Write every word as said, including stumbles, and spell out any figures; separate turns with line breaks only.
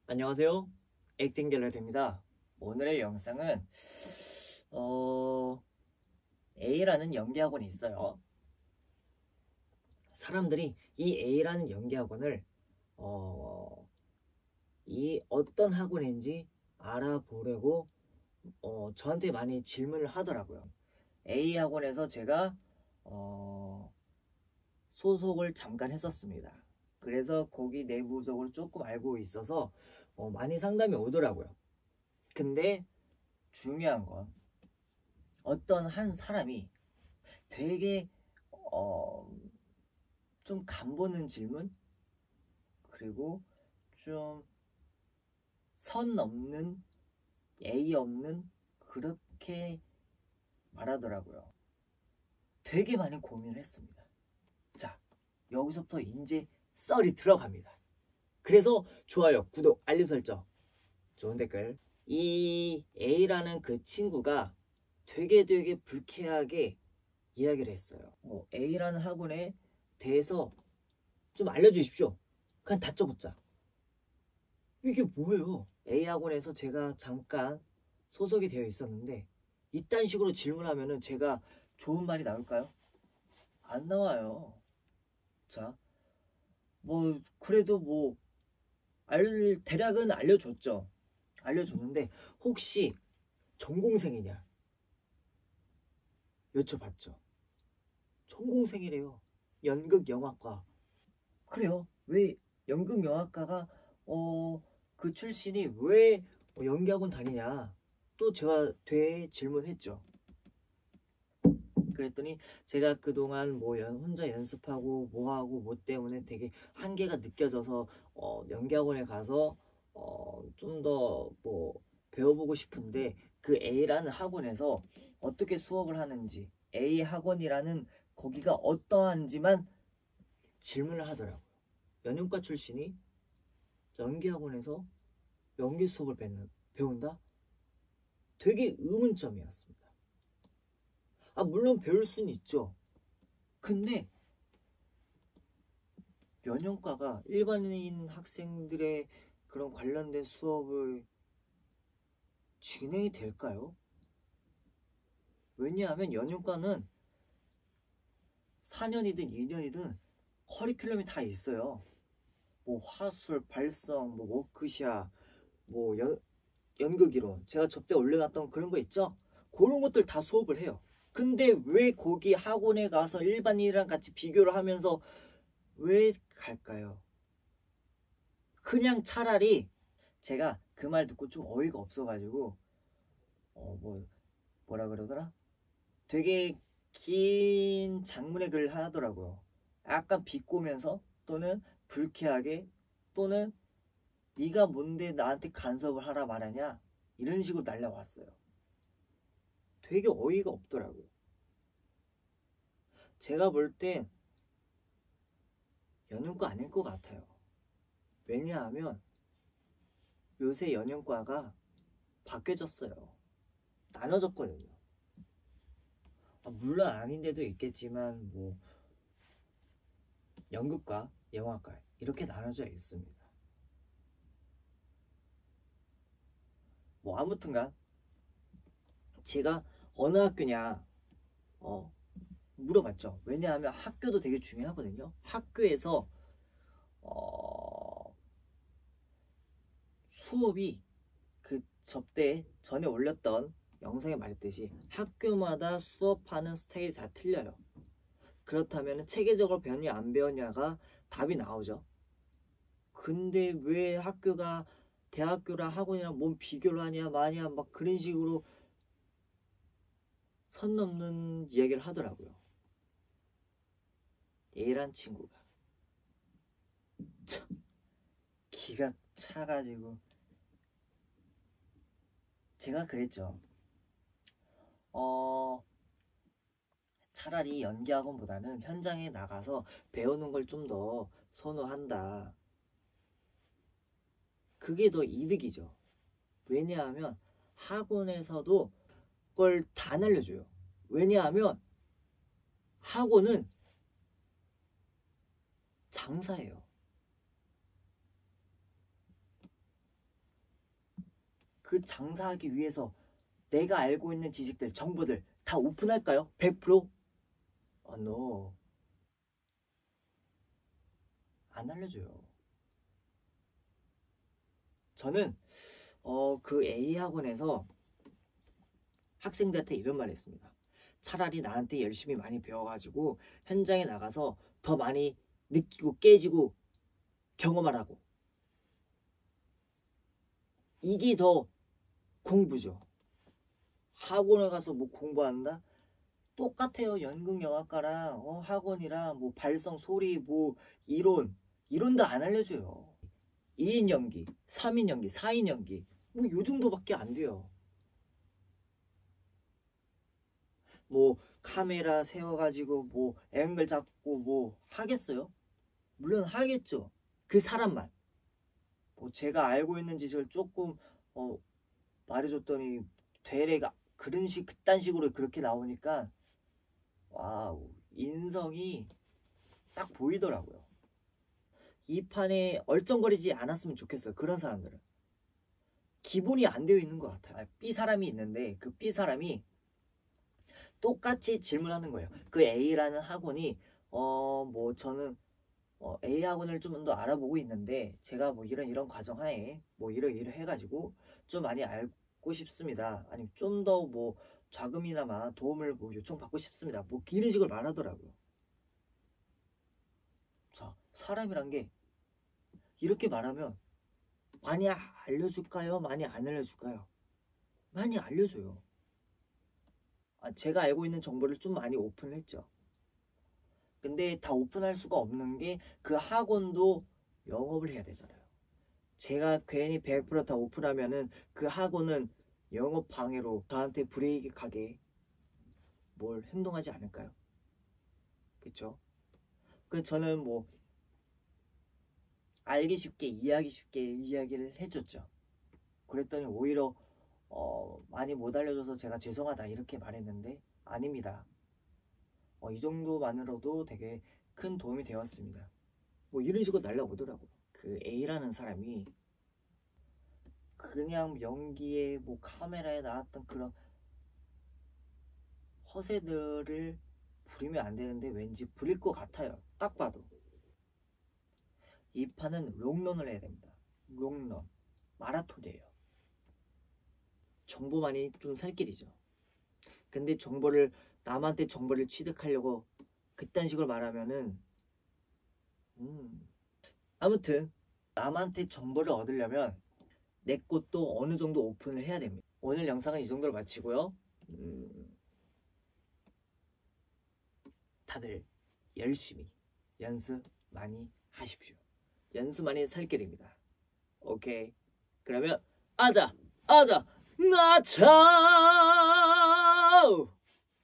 안녕하세요. 액팅 갤러리입니다. 오늘의 영상은 어, A라는 연기학원이 있어요. 사람들이 이 A라는 연기학원을 어, 이 어떤 학원인지 알아보려고 어, 저한테 많이 질문을 하더라고요. A 학원에서 제가 어, 소속을 잠깐 했었습니다. 그래서 거기 내부적으로 조금 알고 있어서 어, 많이 상담이 오더라고요. 근데 중요한 건 어떤 한 사람이 되게 어, 좀 간보는 질문, 그리고 좀 선 넘는, 예의 없는, 그렇게 말하더라고요. 되게 많이 고민을 했습니다. 자, 여기서부터 이제 썰이 들어갑니다. 그래서 좋아요, 구독, 알림 설정, 좋은 댓글. 이 A라는 그 친구가 되게 되게 불쾌하게 이야기를 했어요. 뭐 A라는 학원에 대해서 좀 알려주십시오. 그냥 다짜고짜. 이게 뭐예요? A 학원에서 제가 잠깐 소속이 되어 있었는데 이딴 식으로 질문하면은 제가 좋은 말이 나올까요? 안 나와요. 자, 뭐 그래도 뭐 알, 대략은 알려줬죠. 알려줬는데 혹시 전공생이냐 여쭤봤죠. 전공생이래요. 연극영화과. 그래요. 왜 연극영화과가 어 그 출신이 왜 연기학원 다니냐 또 제가 되질문했죠. 그랬더니 제가 그동안 뭐 연, 혼자 연습하고 뭐하고 뭐 때문에 되게 한계가 느껴져서 어 연기학원에 가서 어 좀 더 뭐 배워보고 싶은데 그 A라는 학원에서 어떻게 수업을 하는지, A 학원이라는 거기가 어떠한지만 질문을 하더라고요. 연영과 출신이 연기학원에서 연기 수업을 배는, 배운다? 되게 의문점이었습니다. 아, 물론 배울 수는 있죠. 근데 연영과가 일반인 학생들의 그런 관련된 수업을 진행이 될까요? 왜냐하면 연영과는 사 년이든 이 년이든 커리큘럼이 다 있어요. 뭐 화술, 발성, 뭐 워크샵, 뭐 연, 연극이론, 제가 접대 올려놨던 그런 거 있죠? 그런 것들 다 수업을 해요. 근데 왜 거기 학원에 가서 일반인이랑 같이 비교를 하면서 왜 갈까요? 그냥 차라리 제가 그 말 듣고 좀 어이가 없어가지고 어 뭐 뭐라 그러더라? 되게 긴 장문의 글을 하더라고요. 약간 비꼬면서 또는 불쾌하게 또는 네가 뭔데 나한테 간섭을 하라 말하냐 이런 식으로 날라왔어요. 되게 어이가 없더라고요. 제가 볼 땐 연영과 아닐 것 같아요. 왜냐하면 요새 연영과가 바뀌어졌어요. 나눠졌거든요. 아, 물론 아닌 데도 있겠지만 뭐 연극과 영화과 이렇게 나눠져 있습니다. 뭐 아무튼간 제가 어느 학교냐 어, 물어봤죠. 왜냐하면 학교도 되게 중요하거든요. 학교에서 어, 수업이 그 접대 전에 올렸던 영상에 말했듯이 학교마다 수업하는 스타일이 다 틀려요. 그렇다면 체계적으로 배웠냐 안 배웠냐가 답이 나오죠. 근데 왜 학교가 대학교랑 학원이랑 뭔 비교를 하냐 마냐 막 그런 식으로 선 넘는 이야기를 하더라고요. A란 친구가 참 기가 차가지고 제가 그랬죠. 어 차라리 연기학원보다는 현장에 나가서 배우는 걸 좀 더 선호한다. 그게 더 이득이죠. 왜냐하면 학원에서도 그걸 다 날려줘요. 왜냐하면 학원은 장사예요. 그 장사하기 위해서 내가 알고 있는 지식들, 정보들 다 오픈할까요? 백 퍼센트? 아, no. 안 알려줘요. 저는 어, 그 에이 학원에서 학생들한테 이런 말을 했습니다. 차라리 나한테 열심히 많이 배워가지고 현장에 나가서 더 많이 느끼고 깨지고 경험하라고. 이게 더 공부죠. 학원에 가서 뭐 공부한다? 똑같아요. 연극영화과랑 어, 학원이랑 뭐 발성, 소리, 뭐 이론, 이론도 안 알려줘요. 이 인 연기, 삼 인 연기, 사 인 연기 뭐 요 정도밖에 안 돼요. 뭐 카메라 세워가지고 뭐 앵글 잡고 뭐 하겠어요? 물론 하겠죠. 그 사람만. 뭐 제가 알고 있는 지식을 조금 어, 말해줬더니 되레가 그런 식 그딴 식으로 그렇게 나오니까 와우, 인성이 딱 보이더라고요. 이 판에 얼쩡거리지 않았으면 좋겠어요. 그런 사람들은 기본이 안 되어 있는 것 같아요. B 사람이 있는데 그 B 사람이 똑같이 질문하는 거예요. 그 A라는 학원이 어 뭐 저는 어, A 학원을 좀 더 알아보고 있는데 제가 뭐 이런 이런 과정 하에 뭐 이런 이런 해가지고 좀 많이 알고 싶습니다. 아니 좀 더 뭐 자금이나마 도움을 뭐 요청받고 싶습니다. 뭐 이런 식으로 말하더라고요. 자, 사람이란 게 이렇게 말하면 많이 알려줄까요? 많이 안 알려줄까요? 많이 알려줘요. 아, 제가 알고 있는 정보를 좀 많이 오픈을 했죠. 근데 다 오픈할 수가 없는 게 그 학원도 영업을 해야 되잖아요. 제가 괜히 백 퍼센트 다 오픈하면은 그 학원은 영업 방해로 저한테 불이익이 가게 뭘 행동하지 않을까요? 그쵸? 그래서 저는 뭐 알기 쉽게 이해하기 쉽게 이야기를 해줬죠. 그랬더니 오히려 어, 많이 못 알려줘서 제가 죄송하다 이렇게 말했는데 아닙니다. 어, 이 정도만으로도 되게 큰 도움이 되었습니다. 뭐 이런 식으로 날라오더라고요. 그 A라는 사람이 그냥 연기에 뭐 카메라에 나왔던 그런 허세들을 부리면 안 되는데 왠지 부릴 것 같아요. 딱 봐도. 이 판은 롱런을 해야 됩니다. 롱런. 마라톤이에요. 정보만이 좀 살 길이죠. 근데 정보를 남한테 정보를 취득하려고 그딴 식으로 말하면은 음. 아무튼 남한테 정보를 얻으려면 내 것도 어느 정도 오픈을 해야 됩니다. 오늘 영상은 이 정도로 마치고요. 음, 다들 열심히 연습 많이 하십시오. 연습 많이 살 길입니다. 오케이. 그러면 아자 아자 나차